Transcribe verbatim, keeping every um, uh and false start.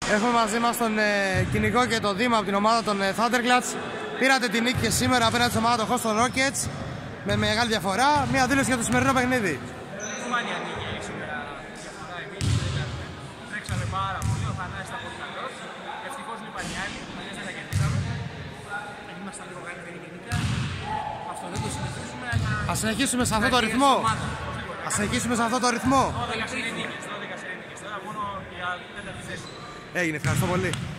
Έχουμε μαζί μας τον ε, Κυνηγό και τον Δήμα από την ομάδα των ε, Thunderclats. Πήρατε την νίκη και σήμερα απέναντι στην ομάδα των Houston Rockets με μεγάλη διαφορά. Μία δήλωση για το σημερινό παιχνίδι. Σπάνια νίκη σήμερα. Διαφορά εμείς τρέξαμε πάρα πολύ. Ο Θανάσης ήταν πολύ καλός. Ευτυχώς λείπαν οι άλλοι. Αλλιώς δεν τα κερδίσαμε. Ήμασταν λίγο καλύτεροι γενικά. Αυτό δεν το συνεχίσουμε. Ας συνεχίσουμε σε αυτό το ρυθμό. Ας συνεχίσουμε σε αυτό το ρυθμό. δώδεκα σερί νίκες. Τώρα μόνο για τέταρτη θέση. Έγινε, ευχαριστώ πολύ.